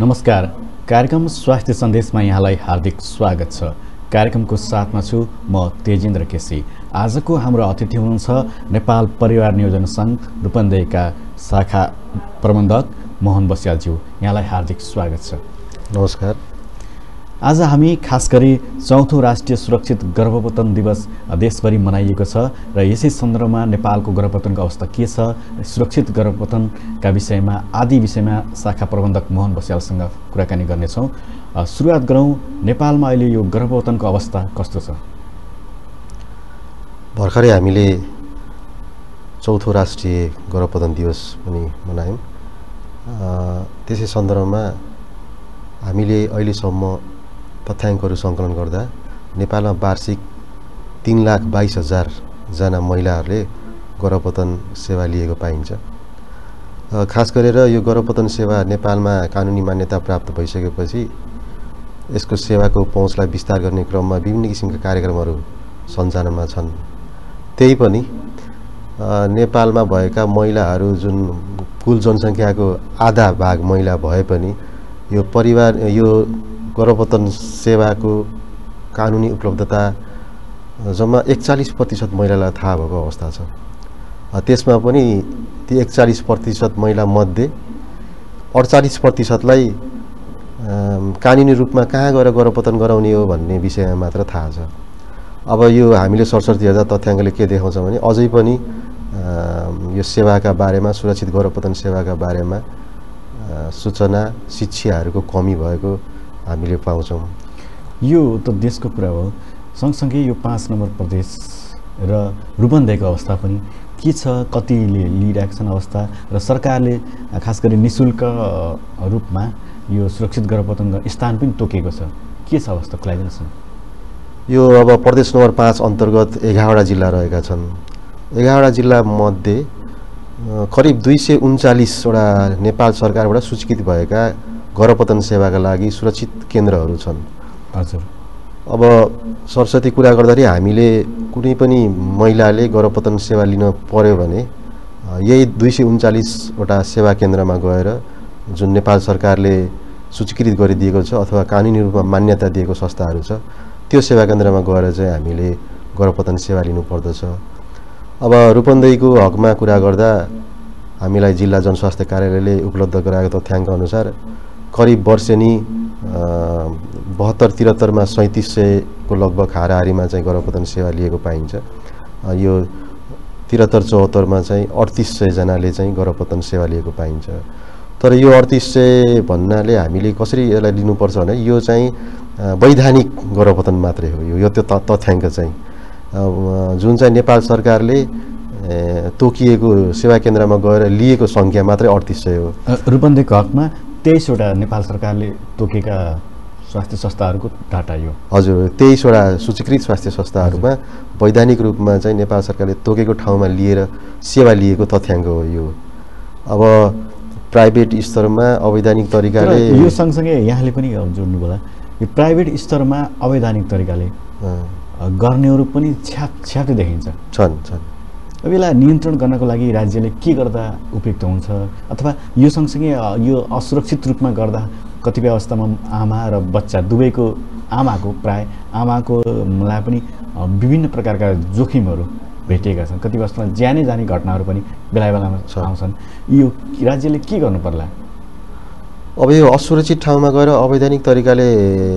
नमस्कार। कार्यक्रम स्वास्थ्य सन्देशमा यहाँलाई हार्दिक स्वागत छ। कार्यक्रमको साथमा छु म तेजेन्द्र केसी। आजको हाम्रो अतिथि हुनुहुन्छ नेपाल परिवार नियोजन सङ्घ रूपन्देहीका शाखा प्रबन्धक मोहन बस्यालज्यू। यहाँलाई हार्दिक स्वागत छ। नमस्कार। आज हामी खास गरी चौथो राष्ट्रिय सुरक्षित गर्भपतन दिवस देशभरि मनाइएको छ र यसै सन्दर्भमा नेपालको गर्भपतनको अवस्था के छ, सुरक्षित गर्भपतनका विषयमा आदि विषयमा शाखा प्रबन्धक मोहन बस्यालसँग कुराकानी गर्नेछौँ। सुरुवात गरौँ, नेपालमा अहिले यो गर्भपतनको अवस्था कस्तो छ? भर्खरै हामीले चौथो राष्ट्रिय गर्भपतन दिवस पनि मनायौँ। त्यसै सन्दर्भमा हामीले अहिलेसम्म तथ्याङ्कहरू सङ्कलन गर्दा नेपालमा वार्षिक 3,22,000 जना महिलाहरूले गर्भपतन सेवा लिएको पाइन्छ। खास गरेर यो गर्भपतन सेवा नेपालमा कानुनी मान्यता प्राप्त भइसकेपछि यसको सेवाको पहुँचलाई विस्तार गर्ने क्रममा विभिन्न किसिमका कार्यक्रमहरू सञ्चालनमा छन्। त्यही पनि नेपालमा भएका महिलाहरू जुन कुल जनसङ्ख्याको आधा भाग महिला भए पनि यो गर्भपतन सेवाको कानुनी उपलब्धता जम्मा 41% महिलालाई थाहा भएको अवस्था छ। त्यसमा पनि ती 41% महिला मध्ये 48%लाई कानुनी रूपमा कहाँ गएर गर्भपतन गराउने हो भन्ने विषयमा मात्र थाहा छ। अब यो हामीले सरसर्ती हेर्दा तथ्याङ्कले के देखाउँछ भने अझै पनि यो सेवाका बारेमा, सुरक्षित गर्भपतन सेवाका बारेमा सूचना शिक्षाहरूको कमी भएको हामीले पाउँछौँ। यो त देशको कुरा हो। सँगसँगै यो 5 नम्बर प्रदेश र रूपन्देहीको अवस्था पनि के छ, कतिले लिइरहेका छन् अवस्था, र सरकारले खास गरी निःशुल्क रूपमा यो सुरक्षित गर्भपतन स्थान पनि तोकेको छ। के छ अवस्था, खुलाइदिनुहोस् न। यो अब प्रदेश नम्बर 5 अन्तर्गत 11वटा जिल्ला रहेका छन्। 11वटा जिल्ला मध्ये करिब 239वटा नेपाल सरकारबाट सूचीकृत भएका गर्भपतन सेवाका लागि सुरक्षित केन्द्रहरू छन्। हजुर। अब सरस्वती कुरा गर्दाखेरि हामीले कुनै पनि महिलाले गर्भपतन सेवा लिन पर्यो भने यही 239वटा सेवा केन्द्रमा गएर जुन नेपाल सरकारले सूचीकृत गरिदिएको छ अथवा कानुनी रूपमा मान्यता दिएको संस्थाहरू छ त्यो सेवा केन्द्रमा गएर चाहिँ हामीले गर्भपतन सेवा लिनुपर्दछ। अब रूपन्देहीको हकमा कुरा गर्दा हामीलाई जिल्ला जनस्वास्थ्य कार्यालयले उपलब्ध गराएको तथ्याङ्क अनुसार करिब वर्षेनी 72-73मा 3700को लगभग हाराहारीमा चाहिँ गर्भपतन सेवा लिएको पाइन्छ। यो 73-74मा चाहिँ 3800 जनाले चाहिँ गर्भपतन सेवा लिएको पाइन्छ। तर यो 3800 भन्नाले हामीले कसरी यसलाई लिनुपर्छ भने यो चाहिँ वैधानिक गर्भपतन मात्रै हो। यो त्यो तथ्याङ्क चाहिँ जुन चाहिँ नेपाल सरकारले तोकिएको सेवा केन्द्रमा गएर लिएको सङ्ख्या मात्रै 3800 हो। रूपन्देहीको हकमा 23वटा नेपाल सरकारले तोकेका स्वास्थ्य संस्थाहरूको डाटा यो। हजुर, 23वटा सूचीकृत स्वास्थ्य संस्थाहरूमा वैधानिक रूपमा चाहिँ नेपाल सरकारले तोकेको ठाउँमा लिएर सेवा लिएको तथ्याङ्क हो यो। अब प्राइभेट स्तरमा अवैधानिक तरिकाले यो सँगसँगै यहाँले पनि जोड्नु होला, यो प्राइभेट स्तरमा अवैधानिक तरिकाले गर्नेहरू पनि छ्याप्दै देखिन्छ। छन्। अब यसलाई नियन्त्रण गर्नको लागि राज्यले के गर्दा उपयुक्त हुन्छ, अथवा यो सँगसँगै यो असुरक्षित रूपमा गर्दा कतिपय अवस्थामा आमा र बच्चा दुवैको आमालाई पनि विभिन्न प्रकारका जोखिमहरू भेटिएका छन्। कति अवस्थामा ज्यानै जाने घटनाहरू पनि बेला बेलामा आउँछन्। यो राज्यले के गर्नु पर्ला? अब यो असुरक्षित ठाउँमा गएर अवैधानिक तरिकाले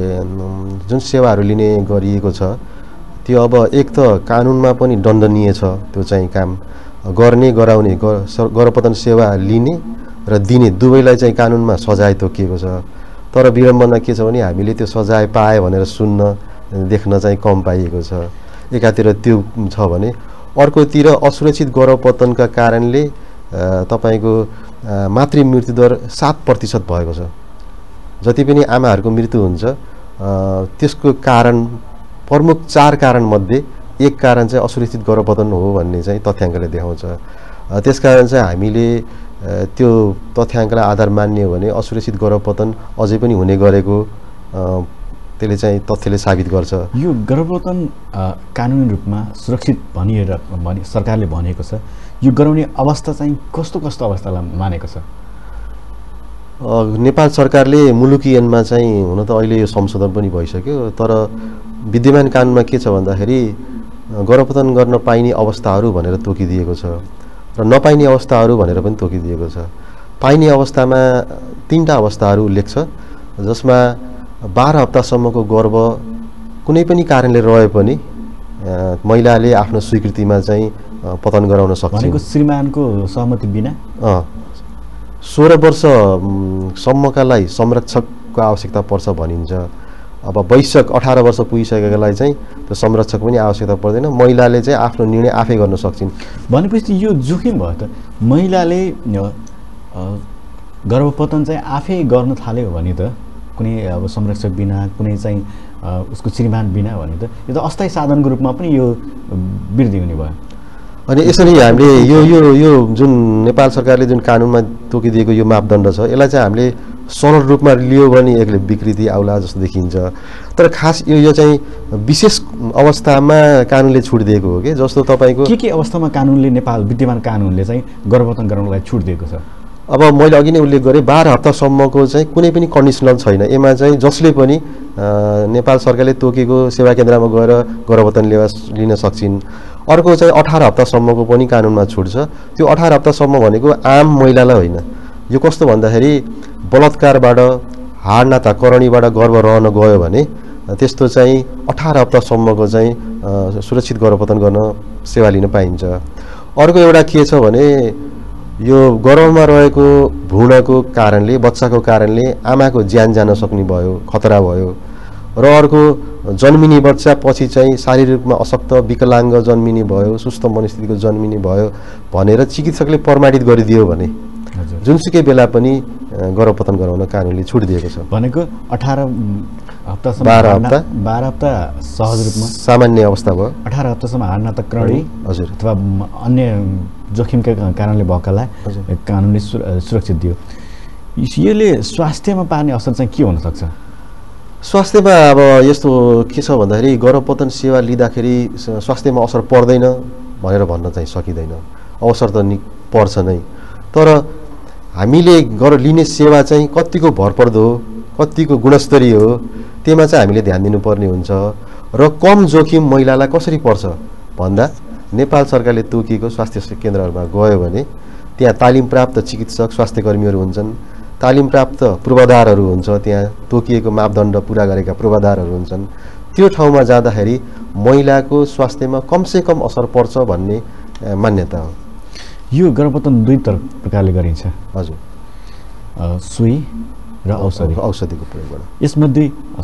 जुन सेवाहरू लिने गरिएको छ त्यो अब एक त कानुनमा पनि दण्डनीय छ। त्यो चाहिँ काम गर्ने, गराउने, गर्भपतन सेवा लिने र दिने दुवैलाई चाहिँ कानुनमा सजाय तोकिएको छ। तर विडम्बना के छ भने हामीले त्यो सजाय पाए भनेर देख्न चाहिँ कम पाइएको छ। एकातिर त्यो छ भने अर्कोतिर असुरक्षित गर्भपतनका कारणले तपाईँको मातृ मृत्युदर 7% भएको छ। जति पनि आमाहरूको मृत्यु हुन्छ त्यसको कारण प्रमुख 4 कारणमध्ये एक कारण चाहिँ असुरक्षित गर्भपतन हो भन्ने चाहिँ तथ्याङ्कले देखाउँछ। त्यसकारण चाहिँ हामीले त्यो तथ्याङ्कलाई आधार मान्ने हो भने असुरक्षित गर्भपतन अझै पनि हुने गरेको त्यसले चाहिँ तथ्यले साबित गर्छ। यो गर्भपतन कानुनी रूपमा सुरक्षित भनी सरकारले भनेको छ। यो गराउने अवस्था चाहिँ कस्तो अवस्थालाई मानेको छ? नेपाल सरकारले मुलुकी ऐनमा चाहिँ हुन त अहिले यो संशोधन पनि भइसक्यो, तर विद्यमान कानुनमा के छ भन्दाखेरि गर्भपतन गर्न पाइने अवस्थाहरू भनेर तोकिदिएको छ र नपाइने अवस्थाहरू भनेर पनि तोकिदिएको छ। पाइने अवस्थामा 3टा अवस्थाहरू उल्लेख छ, जसमा 12 हप्तासम्मको गर्भ कुनै पनि कारणले रहे पनि महिलाले आफ्नो स्वीकृतिमा चाहिँ पतन गराउन सक्छ। भनेको श्रीमानको सहमति बिना 16 वर्षसम्मकालाई संरक्षकको आवश्यकता पर्छ भनिन्छ। अब वयस्क 18 वर्ष पुगिसकेकालाई चाहिँ त्यो संरक्षक पनि आवश्यकता पर्दैन, महिलाले चाहिँ आफ्नो निर्णय आफै गर्न सक्छिन्। भनेपछि यो जोखिम भयो त, महिलाले गर्भपतन चाहिँ आफै गर्न थाल्यो भने त, कुनै अब संरक्षक बिना, कुनै चाहिँ उसको श्रीमान बिना भने त यो त अस्थायी साधनको रूपमा पनि यो वृद्धि हुने भयो। अनि यसरी हामीले यो यो यो जुन नेपाल सरकारले जुन कानुनमा तोकिदिएको यो मापदण्ड छ, यसलाई चाहिँ हामीले सरल रूपमा लियो भने एकले विकृति आउला जस्तो देखिन्छ। तर खास यो चाहिँ विशेष अवस्थामा कानुनले छुट दिएको हो कि, जस्तो तपाईँको के अवस्थामा कानुनले, नेपाल विद्यमान कानुनले चाहिँ गर्भपतन गराउनलाई छुट दिएको छ? अब मैले अघि नै उल्लेख गरेँ 12 हप्तासम्मको चाहिँ कुनै पनि कन्डिसनल छैन। यसमा चाहिँ जसले पनि नेपाल सरकारले तोकेको सेवा केन्द्रमा गएर गर्भपतन लिन सक्छिन्। अर्को चाहिँ 18 हप्तासम्मको पनि कानुनमा छुट छ। त्यो 18 हप्तासम्म भनेको आम महिलालाई होइन। यो कस्तो भन्दाखेरि बलात्कारबाट, हाड नाता करणीबाट गर्भ रहन गयो भने त्यस्तो चाहिँ 18 हप्तासम्मको चाहिँ सुरक्षित गर्भपतन गर्न सेवा लिन पाइन्छ। अर्को एउटा के छ भने यो गर्भमा रहेको भ्रूणको कारणले, बच्चाको कारणले आमाको ज्यान जान सक्ने भयो, खतरा भयो। र अर्को जन्मिने बच्चा पछि चाहिँ शारीरिक रूपमा अशक्त विकलाङ्ग जन्मिने भयो, सुस्त मनस्थितिको जन्मिने भयो भनेर चिकित्सकले प्रमाणित गरिदियो भने जुनसुकै बेला पनि गर्भपतन गराउन कानुनले छुट दिएको छ। भनेको 18 हप्तासम्म 12 हप्ता सहज रूपमा सामान्य अवस्था भयो, 18 हप्तासम्म हाड नाता करणी हजुर अथवा अन्य जोखिमका कारणले भएकालाई कानुनले सुरक्षित दियो। यसले स्वास्थ्यमा पार्ने असर चाहिँ के हुन सक्छ? स्वास्थ्यमा अब यस्तो के छ भन्दाखेरि गर्भपतन सेवा लिँदाखेरि स्वास्थ्यमा असर पर्दैन भनेर भन्न चाहिँ सकिँदैन। अवसर त पर्छ नै, तर हामीले लिने सेवा चाहिँ कतिको भरपर्दो हो, कतिको गुणस्तरीय हो, त्यसमा चाहिँ हामीले ध्यान दिनुपर्ने हुन्छ। र कम जोखिम महिलालाई कसरी पर्छ भन्दा नेपाल सरकारले तोकिएको स्वास्थ्य केन्द्रहरूमा गयो भने त्यहाँ तालिम प्राप्त चिकित्सक स्वास्थ्यकर्मीहरू हुन्छन्, तालिम प्राप्त पूर्वाधारहरू हुन्छ, त्यहाँ तोकिएको मापदण्ड पुरा गरेका पूर्वाधारहरू हुन्छन्। त्यो ठाउँमा जाँदाखेरि महिलाको स्वास्थ्यमा कमसेकम असर पर्छ भन्ने मान्यता हो। यो गर्भपतन 2 प्रकारले गरिन्छ। हजुर, सुई र औषधिको प्रयोगबाट। यसमध्ये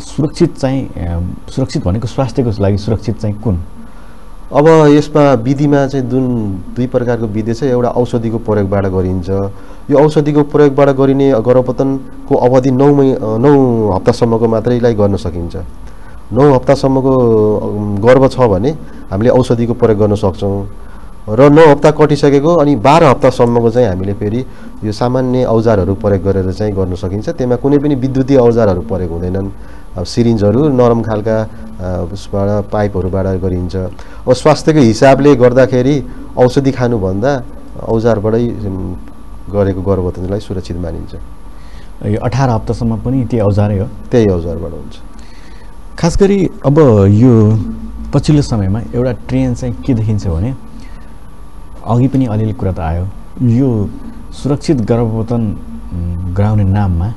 सुरक्षित भनेको स्वास्थ्यको लागि सुरक्षित चाहिँ कुन? अब यसमा विधिमा चाहिँ जुन 2 प्रकारको विधि छ। एउटा औषधिको प्रयोगबाट गरिन्छ। यो औषधिको प्रयोगबाट गरिने गर्भपतनको अवधि 9 हप्तासम्मको मात्रैलाई गर्न सकिन्छ। 9 हप्तासम्मको गर्भ छ भने हामीले औषधिको प्रयोग गर्न सक्छौँ र 9 हप्ता कटिसकेको अनि 12 हप्तासम्मको चाहिँ हामीले फेरि यो सामान्य औजारहरू प्रयोग गरेर चाहिँ गर्न सकिन्छ। त्यसमा कुनै पनि विद्युतीय औजारहरू प्रयोग हुँदैनन्। अब सिरिन्जहरू नरम खालका उसबाट पाइपहरूबाट गरिन्छ। अब स्वास्थ्यको हिसाबले गर्दाखेरि औषधि खानुभन्दा औजारबाटै गरेको गर्भपतनलाई सुरक्षित मानिन्छ। यो 18 हप्तासम्म पनि त्यही औजारै हो? त्यही औजारबाट हुन्छ। खास गरी अब यो पछिल्लो समयमा एउटा ट्रेन्ड चाहिँ के देखिन्छ भने, अघि पनि अलिअलि कुरा त आयो, यो सुरक्षित गर्भपतन गराउने नाममा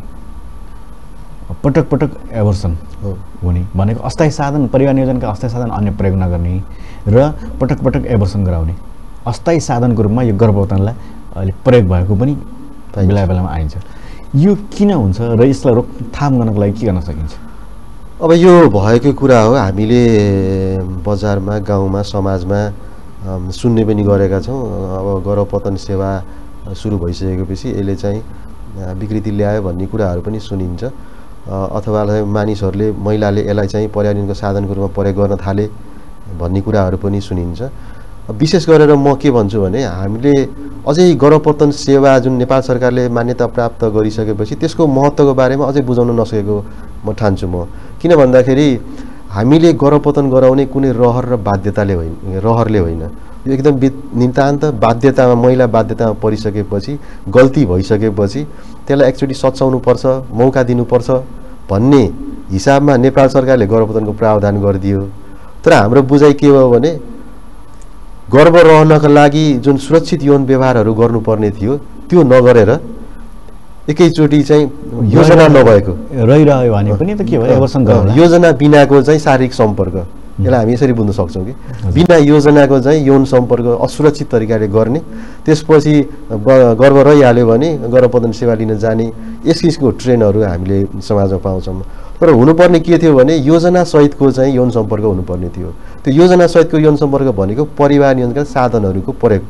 पटक एबर्सन हुने भनेको अस्थायी साधन, परिवार नियोजनका अस्थायी साधन अन्य प्रयोग नगर्ने र पटक एबर्सन गराउने अस्थायी साधनको रूपमा यो गर्भपतनलाई अहिले प्रयोग भएको पनि बेला बेलामा आइन्छ। यो किन हुन्छ र यसलाई रोकथाम गर्नको लागि के गर्न सकिन्छ? अब यो भएको कुरा हो, हामीले बजारमा, गाउँमा, समाजमा सुन्ने पनि गरेका छौँ। अब गर्भपतन सेवा सुरु भइसकेपछि यसले चाहिँ विकृति ल्यायो भन्ने कुराहरू पनि सुनिन्छ। अथवा मानिसहरूले, महिलाले यसलाई चाहिँ पर्यावरणको साधनको रूपमा प्रयोग गर्न थाले भन्ने कुराहरू पनि सुनिन्छ। विशेष गरेर म के भन्छु भने हामीले अझै गर्भपतन सेवा जुन नेपाल सरकारले मान्यता प्राप्त गरिसकेपछि त्यसको महत्त्वको बारेमा अझै बुझाउन नसकेको म ठान्छु। किन भन्दाखेरि हामीले गर्भपतन गराउने कुनै रहर र बाध्यताले होइन, रहरले होइन, यो एकदम नितान्त बाध्यतामा महिला बाध्यतामा परिसकेपछि गल्ती भइसकेपछि त्यसलाई एकचोटि सच्याउनुपर्छ मौका दिनुपर्छ भन्ने हिसाबमा नेपाल सरकारले गर्भपतनको प्रावधान गरिदियो। तर हाम्रो बुझाइ के हो भने गर्भ रहनका लागि जुन सुरक्षित यौन व्यवहारहरू गर्नुपर्ने थियो त्यो नगरेर एकैचोटि चाहिँ योजना नभएको रहिरह्यो भने पनि त के भयो एबर्सन गर्नु योजना बिनाको चाहिँ शारीरिक सम्पर्क यसलाई हामी यसरी बुझ्न सक्छौँ कि बिना योजनाको चाहिँ यौन सम्पर्क असुरक्षित तरिकाले गर्ने त्यसपछि गर्भ रहिहाल्यो भने गर्भपतन सेवा लिन जाने यस किसिमको ट्रेनहरू हामीले समाजमा पाउँछौँ। तर हुनुपर्ने के थियो भने योजना सहितको चाहिँ यौन सम्पर्क हुनुपर्ने थियो। त्यो योजना सहितको यौन सम्पर्क भनेको परिवार नियन्त्रणका साधनहरूको प्रयोग।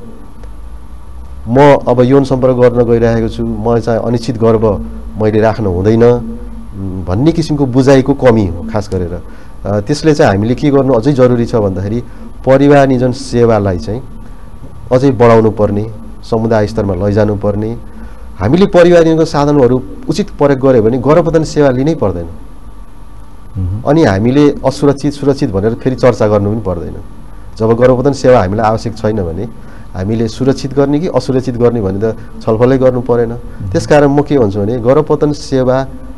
म अब यौन सम्पर्क गर्न गइरहेको छु म चाहिँ अनिश्चित गर्भ मैले राख्नु हुँदैन भन्ने किसिमको बुझाइको कमी हो खास गरेर। त्यसले चाहिँ हामीले के गर्नु अझै जरुरी छ भन्दाखेरि परिवार नियोजन सेवालाई चाहिँ अझै बढाउनु पर्ने समुदाय स्तरमा लैजानु पर्ने। हामीले परिवार नियोजनको साधनहरू उचित प्रयोग गर्यो भने गर्भपतन सेवा लिनै पर्दैन अनि हामीले असुरक्षित सुरक्षित भनेर फेरि चर्चा गर्नु पनि पर्दैन। जब गर्भपतन सेवा हामीलाई आवश्यक छैन भने हामीले सुरक्षित गर्ने कि असुरक्षित गर्ने भने त छलफलै गर्नु परेन। त्यसकारण म के भन्छु भने गर्भपतन सेवा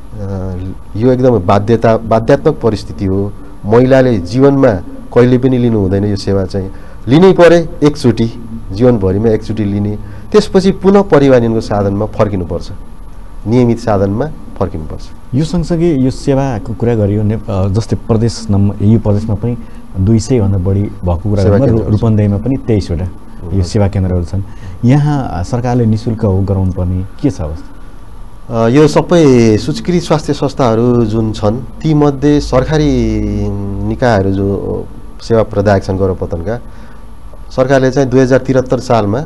यो एकदम बाध्यात्मक परिस्थिति हो। महिलाले जीवनमा कहिले पनि लिनु हुँदैन यो सेवा चाहिँ लिनै परे एकचोटि जीवनभरिमा एकचोटि लिने त्यसपछि पुनः परिवार नियोजनको साधनमा फर्किनुपर्छ नियमित साधनमा फर्किनुपर्छ। यो सँगसँगै यो सेवाको कुरा गरियो जस्तै प्रदेश यो प्रदेशमा पनि 200 भन्दा बढी भएको कुरा गर्दा रूपन्देहीमा पनि 23 वटा यो सेवा केन्द्रहरू छन्। यहाँ सरकारले निःशुल्क गराउनु पर्ने के छ अवस्था? यो सबै सूचीकृत स्वास्थ्य संस्थाहरू जुन छन् तीमध्ये सरकारी निकायहरू जो सेवा प्रदायक छन् गर्भपतनका सरकारले चाहिँ 2073 सालमा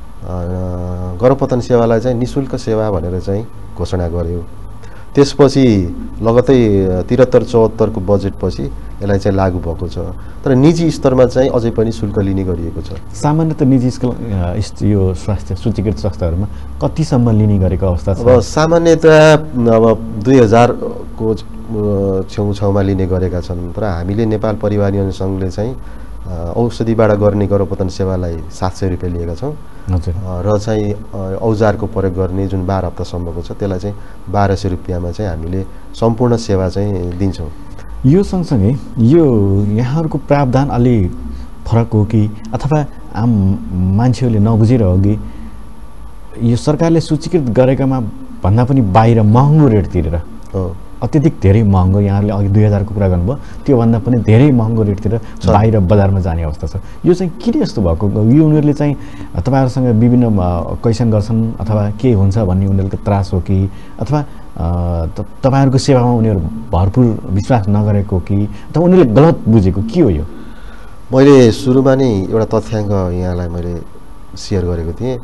गर्भपतन सेवालाई चाहिँ निःशुल्क सेवा भनेर चाहिँ घोषणा गर्यो। त्यसपछि लगतै 73-74 को बजेटपछि यसलाई चाहिँ लागू भएको छ। तर निजी स्तरमा चाहिँ अझै पनि शुल्क लिने गरिएको छ। सामान्यतः निजी यो स्वास्थ्य सूचीकृत संस्थाहरूमा कतिसम्म लिने गरेको अवस्था छ? अब सामान्यतः अब 2000 को छेउछाउमा लिने गरेका छन्। तर हामीले नेपाल परिवार नियोजन सङ्घले चाहिँ औषधिबाट गर्ने गर्भपतन सेवालाई 700 रुपियाँ लिएका छौँ र चाहिँ औजारको प्रयोग गर्ने जुन 12 हप्तासम्मको छ त्यसलाई चाहिँ 1200 रुपियाँमा चाहिँ हामीले सम्पूर्ण सेवा चाहिँ दिन्छौँ। यो सँगसँगै यो यहाँहरूको प्रावधान अलि फरक हो कि अथवा आम मान्छेहरूले नबुझेर हो कि यो सरकारले सूचीकृत गरेकामा भन्दा पनि बाहिर महँगो रेट तिरेर अत्यधिक धेरै महँगो यहाँले अघि 2000 को कुरा गर्नुभयो त्योभन्दा पनि धेरै महँगो रेटतिर बाहिर बजारमा जाने अवस्था छ। यो चाहिँ किन यस्तो भएको? यो उनीहरूले चाहिँ तपाईँहरूसँग विभिन्न क्वेसन गर्छन् अथवा के हुन्छ भन्ने उनीहरूको त्रास हो कि अथवा तपाईँहरूको सेवामा उनीहरू भरपुर विश्वास नगरेको कि अथवा उनीहरूले गलत बुझेको के हो? यो मैले सुरुमा नै एउटा तथ्याङ्क यहाँलाई मैले सेयर गरेको थिएँ।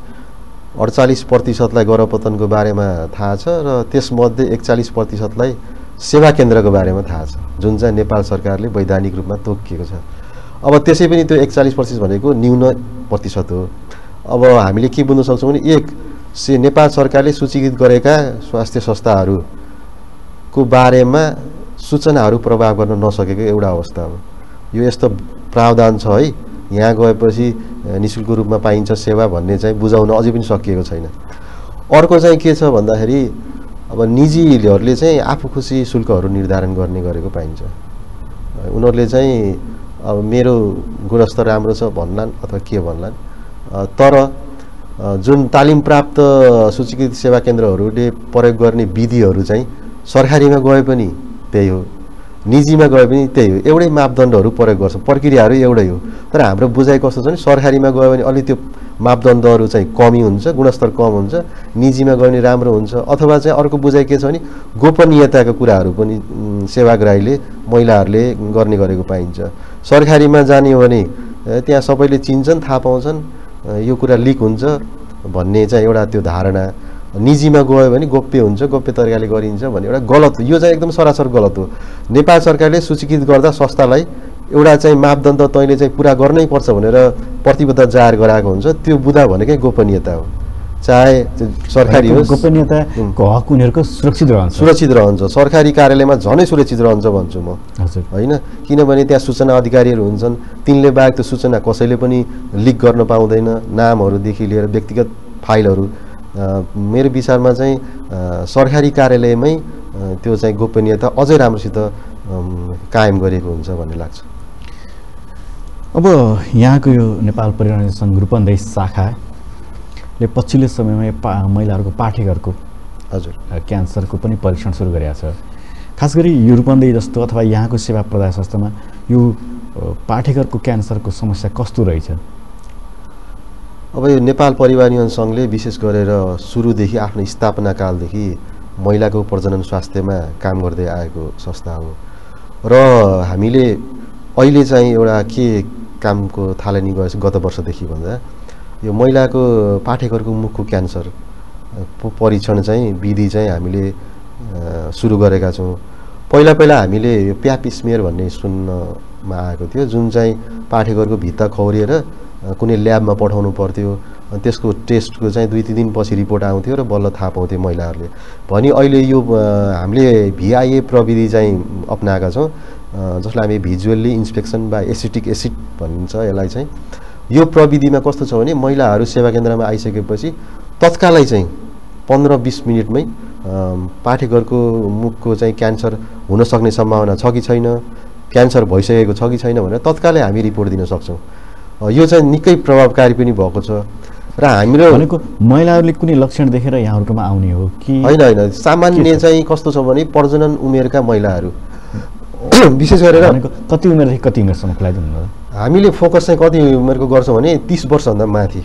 48% गर्भपतनको बारेमा थाहा छ र त्यसमध्ये 41% सेवा केन्द्रको बारेमा थाहा छ जुन चाहिँ नेपाल सरकारले वैधानिक रूपमा तोकिएको छ। अब त्यसै पनि त्यो 41% भनेको न्यून प्रतिशत हो। अब हामीले के बुझ्न सक्छौँ भने नेपाल सरकारले सूचीकृत गरेका स्वास्थ्य संस्थाहरूको बारेमा सूचनाहरू प्रभाव गर्न नसकेको एउटा अवस्था हो। यो यस्तो प्रावधान छ है यहाँ गएपछि निःशुल्क रूपमा पाइन्छ सेवा भन्ने चाहिँ बुझाउन अझै पनि सकिएको छैन। अर्को चाहिँ के छ भन्दाखेरि अब निजीहरूले चाहिँ आफू खुसी शुल्कहरू निर्धारण गर्ने गरेको पाइन्छ। उनीहरूले चाहिँ अब मेरो गुणस्तर राम्रो छ भन्लान् अथवा के भन्लान्। तर जुन तालिम प्राप्त सूचीकृत सेवा केन्द्रहरूले प्रयोग गर्ने विधिहरू चाहिँ सरकारीमा गए पनि त्यही हो निजीमा गए पनि त्यही हो। एउटै मापदण्डहरू प्रयोग गर्छ प्रक्रियाहरू एउटै हो। तर हाम्रो बुझाइ कस्तो छ भने सरकारीमा गयो भने अलि त्यो मापदण्डहरू चाहिँ कमी हुन्छ गुणस्तर कम हुन्छ निजीमा गयो भने राम्रो हुन्छ। अथवा चाहिँ अर्को बुझाइ के छ भने गोपनीयताको कुराहरू पनि सेवाग्राहीले महिलाहरूले गर्ने गरेको पाइन्छ। सरकारीमा जाने हो भने त्यहाँ सबैले चिन्छन् थाहा पाउँछन् यो कुरा लिक हुन्छ भन्ने चाहिँ एउटा त्यो धारणा। निजीमा गयो भने गोप्य हुन्छ गोप्य तरिकाले गरिन्छ भन्ने एउटा गलत यो चाहिँ एकदम सरासर गलत हो। नेपाल सरकारले सूचीकृत गर्दा संस्थालाई एउटा चाहिँ मापदण्ड तैँले चाहिँ पुरा गर्नै पर्छ भनेर प्रतिबद्धता जाहेर गराएको हुन्छ। त्यो बुझा भनेकै गोपनीयता हो चाहे सरकारी होस्, गोपनीयताको हक उनीहरूको सुरक्षित रहन्छ। सरकारी कार्यालयमा झनै सुरक्षित रहन्छ भन्छु म, होइन? किनभने त्यहाँ सूचना अधिकारीहरू हुन्छन्, तिनले बाहेक त्यो सूचना कसैले पनि लिक गर्न पाउँदैन, नामहरूदेखि लिएर व्यक्तिगत फाइलहरू। मेरो विचारमा चाहिँ सरकारी कार्यालयमै त्यो चाहिँ गोपनीयता अझै राम्रोसित कायम गरिएको हुन्छ भन्ने लाग्छ। अब यहाँको यो नेपाल परिवहन सङ्घ रूपन्देही शाखाले पछिल्लो समयमा महिलाहरूको पाठेघरको हजुर क्यान्सरको पनि परीक्षण सुरु गरेको छ। खास गरी यो रूपन्देही जस्तो अथवा यहाँको सेवा प्रदाय संस्थामा यो पाठेघरको क्यान्सरको समस्या कस्तो रहेछ? अब यो नेपाल परिवहन सङ्घले विशेष गरेर सुरुदेखि आफ्नो स्थापना कालदेखि महिलाको प्रजनन स्वास्थ्यमा काम गर्दै आएको संस्था हो र हामीले अहिले चाहिँ एउटा के कामको थालनी गरेको गत वर्षदेखि भन्दा यो महिलाको पाठेघरको मुखको क्यान्सर परीक्षण चाहिँ विधि चाहिँ हामीले सुरु गरेका छौँ। पहिला हामीले यो प्याप स्मेयर भन्ने सुन्नमा आएको थियो, जुन चाहिँ पाठेघरको भित्ता खौरिएर कुनै ल्याबमा पठाउनु पर्थ्यो, अनि त्यसको टेस्टको चाहिँ 2-3 दिनपछि रिपोर्ट आउँथ्यो र बल्ल थाहा पाउँथ्यो महिलाहरूले। भने अहिले यो हामीले VIA प्रविधि चाहिँ अपनाएका छौँ, जसलाई हामी visually inspection by acetic acid भनिन्छ। यसलाई चाहिँ यो प्रविधिमा कस्तो छ भने महिलाहरू सेवा केन्द्रमा आइसकेपछि तत्कालै चाहिँ 15-20 मिनटमै पाठेघरको मुखको चाहिँ क्यान्सर हुन सक्ने सम्भावना छ कि छैन, क्यान्सर भइसकेको छ कि छैन भनेर तत्कालै हामी रिपोर्ट दिन सक्छौँ। यो चाहिँ निकै प्रभावकारी पनि भएको छ र हाम्रो भनेको महिलाहरूले कुनै लक्षण देखेर यहाँहरूकोमा आउने हो कि होइन? सामान्य चाहिँ कस्तो छ भने प्रजनन उमेरका महिलाहरू विशेष गरेर कति उमेरदेखि कति उमेरसम्म खुलाइदिनु? हामीले फोकस चाहिँ कति उमेरको गर्छौँ भने 30 वर्षभन्दा माथि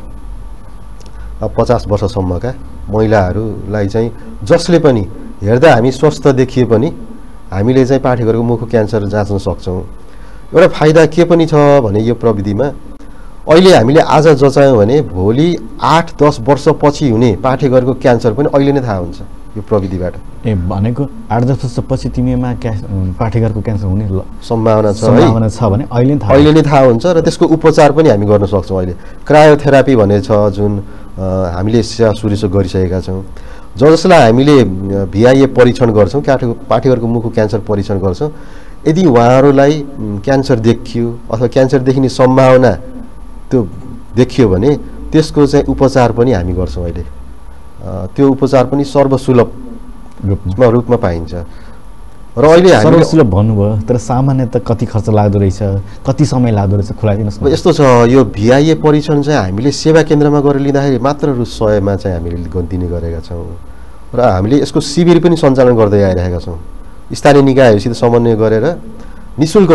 50 वर्षसम्मका महिलाहरूलाई चाहिँ जसले पनि हेर्दा हामी स्वस्थ देखिए पनि हामीले चाहिँ पाठेघरको मुखको क्यान्सर जाँच्न सक्छौँ। एउटा फाइदा के पनि छ भने यो प्रविधिमा अहिले हामीले आज जचायौँ भने भोलि 8-10 वर्षपछि हुने पाठेघरको क्यान्सर पनि अहिले नै थाहा हुन्छ यो प्रविधिबाट। भनेको 8-10 वर्षपछि तिमीमा पाठेघरको क्यान्सर हुने सम्भावना छ भने अहिले नै थाहा हुन्छ र त्यसको उपचार पनि हामी गर्न सक्छौँ। अहिले क्रायोथेरापी भन्ने छ जुन हामीले सेवा सुरु गरिसकेका छौँ, जसलाई हामीले VIA परीक्षण गर्छौँ, पाठेघरको मुखको क्यान्सर परीक्षण गर्छौँ। यदि उहाँहरूलाई क्यान्सर देखियो अथवा क्यान्सर देखिने सम्भावना त्यो देखियो भने त्यसको चाहिँ उपचार पनि हामी गर्छौँ। अहिले त्यो उपचार पनि सर्वसुलभ रूपमा पाइन्छ र अहिले हामी सर्वसुलभ भन्नुभयो, तर सामान्यतः कति खर्च लाग्दो रहेछ, कति समय लाग्दो रहेछ खुलाइदिनुहोस् न। यस्तो छ, यो VIA परीक्षण चाहिँ हामीले सेवा केन्द्रमा गएर लिँदाखेरि मात्र रु 100 चाहिँ हामीले दिने गरेका छौँ र हामीले यसको शिविर पनि सञ्चालन गर्दै आइरहेका छौँ। स्थानीय निकायहरूसित समन्वय गरेर निःशुल्क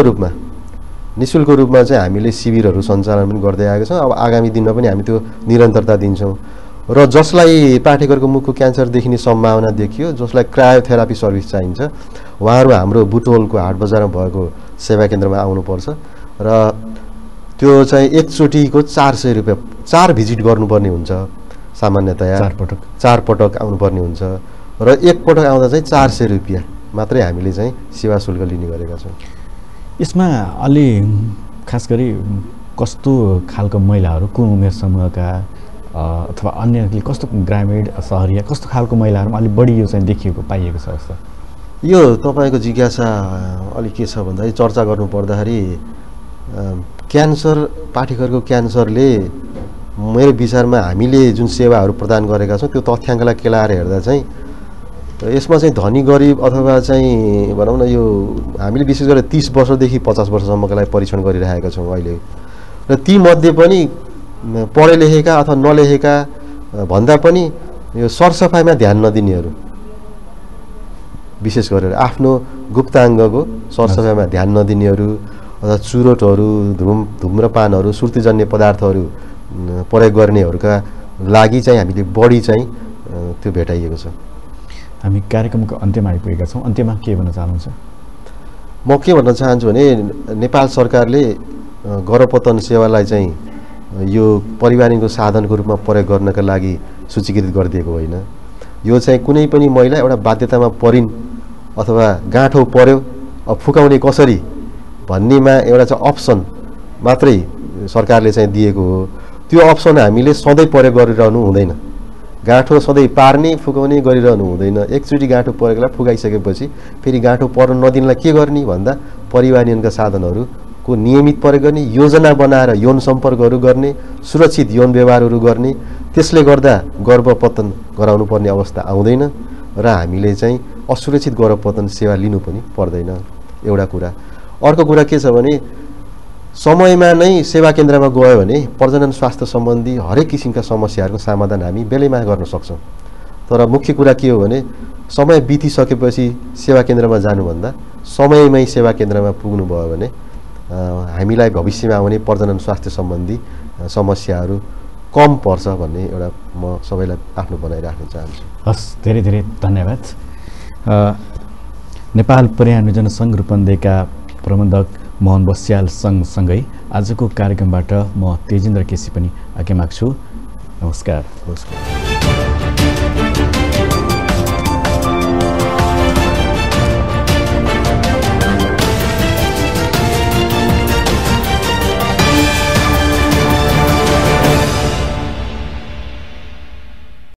रूपमा चाहिँ हामीले शिविरहरू सञ्चालन पनि गर्दै आएका छौँ। अब आगामी दिनमा पनि हामी त्यो निरन्तरता दिन्छौँ र जसलाई पाठेघरको मुखको क्यान्सर देखिने सम्भावना देखियो, जसलाई क्रायोथेरापी सर्भिस चाहिन्छ, उहाँहरू हाम्रो बुटवलको हाट बजारमा भएको सेवा केन्द्रमा आउनुपर्छ र त्यो चाहिँ एकचोटिको 400 रुपियाँ 4 भिजिट गर्नुपर्ने हुन्छ। सामान्यतया 4 पटक आउनुपर्ने हुन्छ र एक पटक आउँदा चाहिँ 400 रुपियाँ मात्रै हामीले चाहिँ सेवा शुल्क लिने गरेका छौँ। यसमा अलि खास गरी कस्तो खालको महिलाहरू, कुन उमेर समूहका अथवा अन्य कस्तो ग्रामीण सहरिया कस्तो खालको महिलाहरूमा अलिक बढी यो चाहिँ देखिएको पाइएको छ अवस्था? यो तपाईँको जिज्ञासा अलिक के छ भन्दाखेरि चर्चा गर्नु पर्दाखेरि क्यान्सर, पाठेघरको क्यान्सरले मेरो विचारमा हामीले जुन सेवाहरू प्रदान गरेका छौँ त्यो तथ्याङ्कलाई केलाएर हेर्दा चाहिँ यसमा चाहिँ धनी गरिब अथवा चाहिँ भनौँ न यो हामीले विशेष गरेर 30 वर्षदेखि 50 वर्षसम्मका लागि परीक्षण गरिरहेका छौँ अहिले र ती मध्ये पनि पढे लेखेका अथवा नलेखेका भन्दा पनि यो सरसफाइमा ध्यान नदिनेहरू, विशेष गरेर आफ्नो गुप्ताङ्गको सरसफाइमा ध्यान नदिनेहरू अथवा चुरोटहरू, धुम्रपानहरू, सुर्तीजन्य पदार्थहरू प्रयोग गर्नेहरूका लागि चाहिँ हामीले बढी चाहिँ त्यो भेटाइएको छ। हामी कार्यक्रमको अन्त्यमा आइपुगेका छौँ। अन्त्यमा के भन्न चाहनुहुन्छ? म के भन्न चाहन्छु भने नेपाल सरकारले गर्भपतन सेवालाई चाहिँ यो परिवारको साधनको रूपमा प्रयोग गर्नका लागि सूचीकृत गरिदिएको होइन। यो चाहिँ कुनै पनि महिला एउटा बाध्यतामा परिन् अथवा गाँठो पर्यो, अब फुकाउने कसरी भन्नेमा एउटा चाहिँ अप्सन मात्रै सरकारले चाहिँ दिएको हो। त्यो अप्सन हामीले सधैँ प्रयोग गरिरहनु हुँदैन। गाँठो सधैँ पार्ने फुकाउने गरिरहनु हुँदैन। एकचोटि गाँठो परेकोलाई फुकाइसकेपछि फेरि गाँठो पर्न नदिनलाई के गर्ने भन्दा परिवारका साधनहरूको नियमित प्रयोग गर्ने, योजना बनाएर यौन सम्पर्कहरू गर्ने, सुरक्षित यौन व्यवहारहरू गर्ने, त्यसले गर्दा गर्भपतन गराउनु पर्ने अवस्था आउँदैन र हामीले चाहिँ असुरक्षित गर्भपतन सेवा लिनु पनि पर्दैन। एउटा कुरा। अर्को कुरा के छ भने समयमा नै सेवा केन्द्रमा गयो भने प्रजनन स्वास्थ्य सम्बन्धी हरेक किसिमका समस्याहरूको समाधान हामी बेलैमा गर्न सक्छौँ। तर मुख्य कुरा के हो भने समय बितिसकेपछि सेवा केन्द्रमा जानुभन्दा समयमै सेवा केन्द्रमा पुग्नुभयो भने हामीलाई भविष्यमा आउने प्रजनन स्वास्थ्य सम्बन्धी समस्याहरू कम पर्छ भन्ने एउटा म सबैलाई आफ्नो भनाइ राख्न चाहन्छु। हस्, धेरै धेरै धन्यवाद। नेपाल परिवार सङ्घ रूपन्देहीका प्रबन्धक मोहन बस्याल सँगसँगै आजको कार्यक्रमबाट म तेजेन्द्र केसी पनि आज्ञा माग्छु। नमस्कार। नमस्कार।